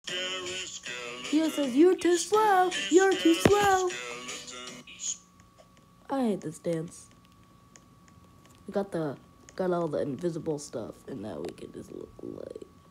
He says, "You're too slow. You're too slow." I hate this dance. We got all the invisible stuff, and now we can just look like